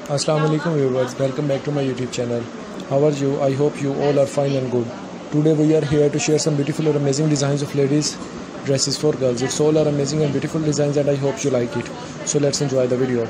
Assalamu alaikum viewers, welcome back to my YouTube channel. How are you? I hope you all are fine and good. Today we are here to share some beautiful or amazing designs of ladies dresses for girls. It's all are amazing and beautiful designs and I hope you like it. So let's enjoy the video.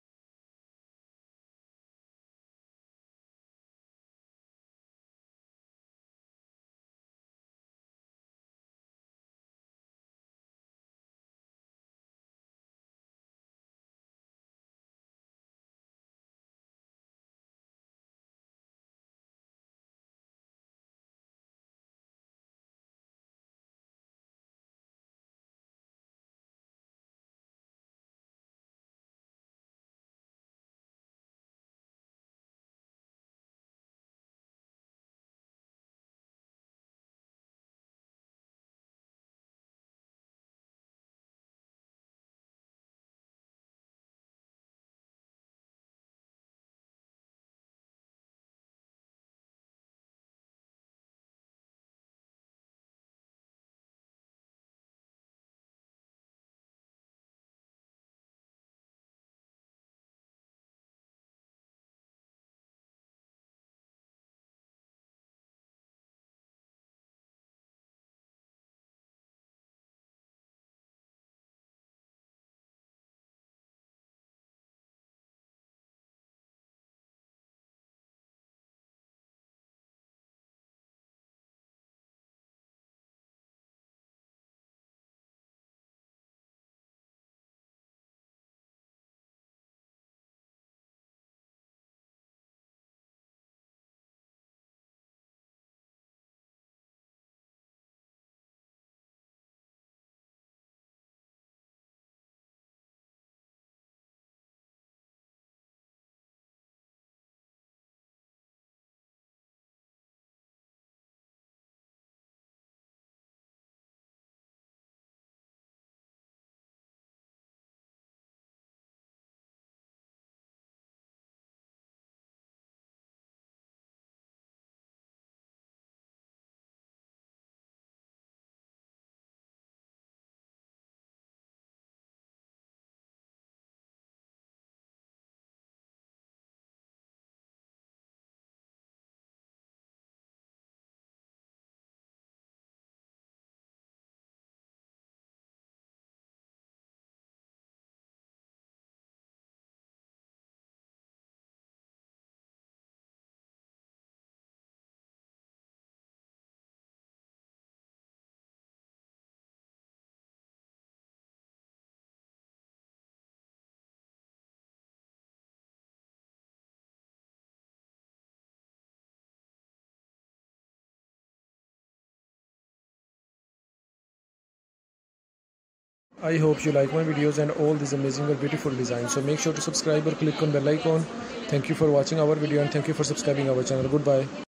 I hope you like my videos and all these amazing or beautiful designs. So make sure to subscribe or click on bell icon. Thank you for watching our video and thank you for subscribing our channel. Goodbye.